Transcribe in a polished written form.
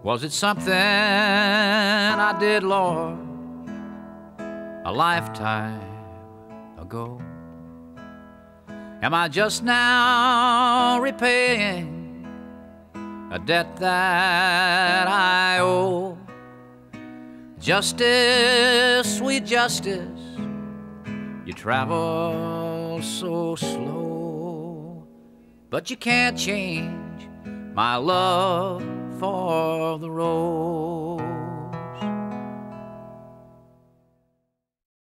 Was it something I did, Lord, a lifetime ago? Am I just now repaying a debt that I owe? Justice, sweet justice, you travel so slow, but you can't change my love for the road.